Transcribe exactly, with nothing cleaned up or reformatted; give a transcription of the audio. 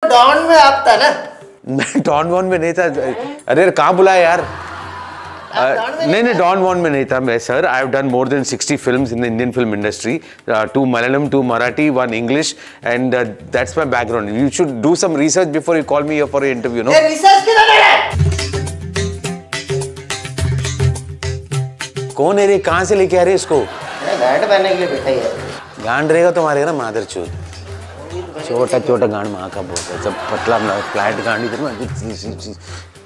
Don में आप था ना? मैं डॉन वॉन में नहीं था। अरे कहाँ बुलाया यार? नहीं नहीं डॉन वॉन में नहीं था मैं sir. I have done more than sixty films in the Indian film industry, two Malayalam, two Marathi, one English, and that's my background. You should do some research before you call me here for an interview, no? ये research किधर है? कौन है रे? कहाँ से लेके आ रहे इसको? गांड पहनने के लिए बैठा ही है. गांड रहेगा तो मारेगा ना मादर चोद. छोटा छोटा गांड माँ का बहुत है, सब पतला फ्लैट गांड इधर